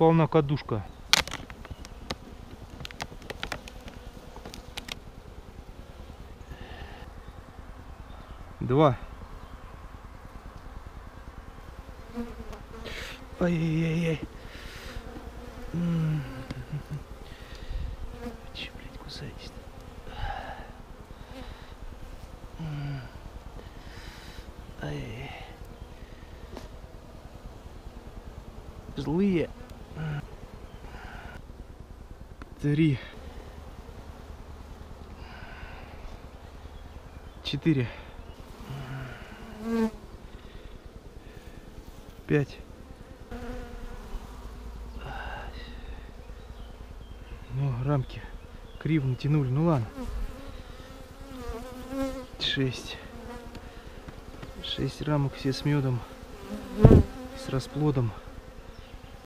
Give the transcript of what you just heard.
полна кадушка. Два. Ай-яй-яй-яй. Че, блядь, кусаетесь-то? Ай. Злые. 3. 4. 5. Ну, рамки криво натянули, ну ладно. 6. 6 рамок, все с медом, с расплодом.